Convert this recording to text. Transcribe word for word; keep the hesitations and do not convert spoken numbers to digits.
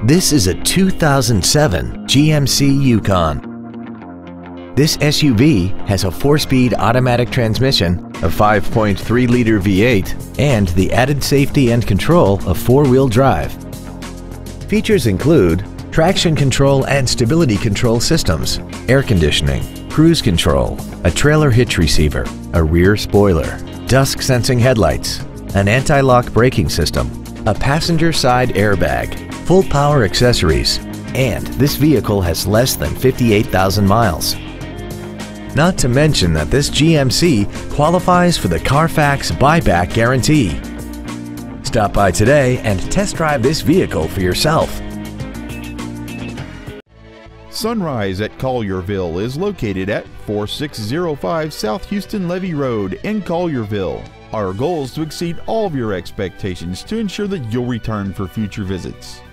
This is a two thousand seven G M C Yukon. This S U V has a four-speed automatic transmission, a five point three liter V eight, and the added safety and control of four-wheel drive. Features include traction control and stability control systems, air conditioning, cruise control, a trailer hitch receiver, a rear spoiler, dusk sensing headlights, an anti-lock braking system, a passenger side airbag, full power accessories, and this vehicle has less than fifty-eight thousand miles. Not to mention that this G M C qualifies for the Carfax buyback guarantee. Stop by today and test drive this vehicle for yourself. Sunrise at Collierville is located at forty-six oh five South Houston Levee Road in Collierville. Our goal is to exceed all of your expectations to ensure that you'll return for future visits.